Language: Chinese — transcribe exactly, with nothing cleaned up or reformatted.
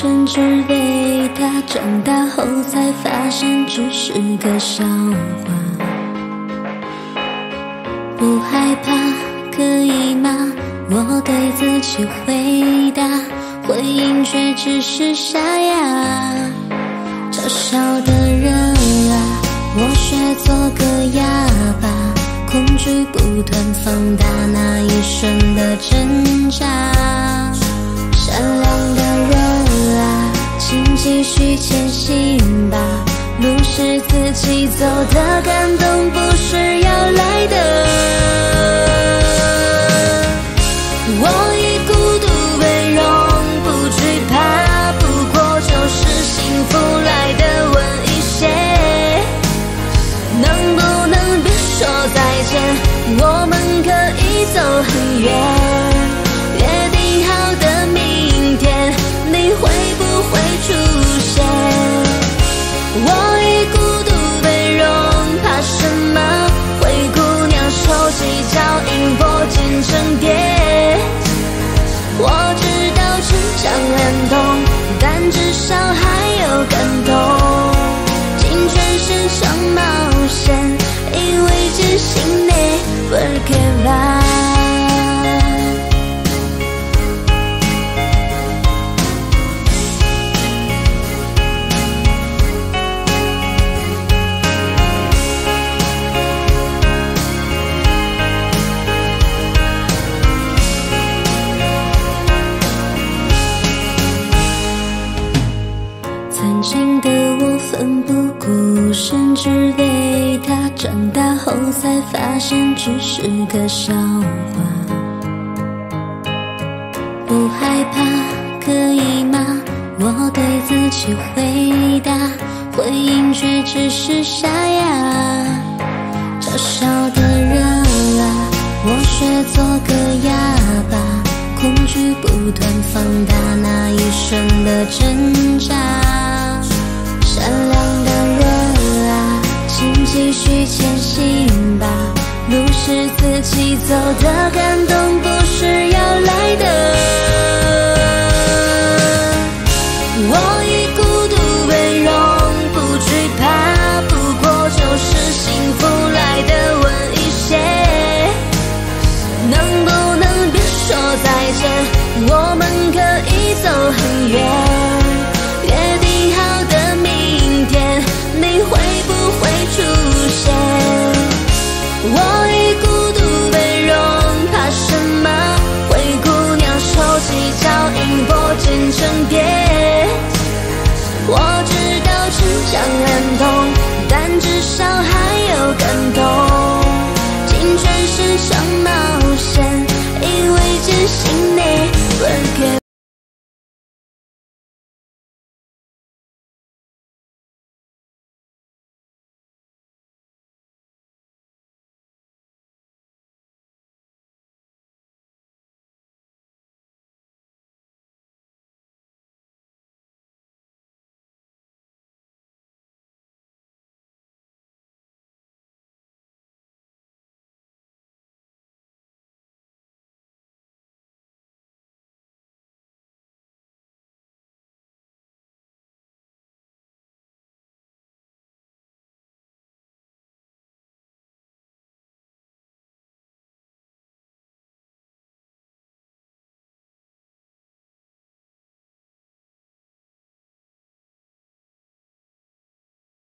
甚至被他长大后才发现只是个笑话。不害怕，可以吗？我对自己回答，回应却只是沙哑。嘲笑的人啊，我学做个哑巴，恐惧不断放大那一瞬的挣扎。善良的人啊，请继续前行吧，路是自己走的，感动不是要来的。我以孤独为荣，不惧怕，不过就是幸福来的晚一些。能不能别说再见，我们可以走很远。约定好的明天，你会不会出现？我以孤独为荣，怕什么？灰姑娘手起脚印，破茧成蝶。我知道成长很痛，但至少还有感动。尽全身上冒险，因为坚信 never give up。曾经的我奋不顾身，只被他长大后才发现只是个笑话。不害怕，可以吗？我对自己回答，回应却只是沙哑。嘲笑的人啊，我学做个哑巴，恐惧不断放大那一瞬的挣扎。善良的人啊，请继续前行吧，路是自己走的，感动不是要来的。我以孤独为荣，不惧怕，不过就是幸福来的晚一些。能不能别说再见，我们可以走很远。约定好的明天，你会不会出现？我以孤独为荣，怕什么？灰姑娘手起脚印，破茧成蝶。我知道成长很痛，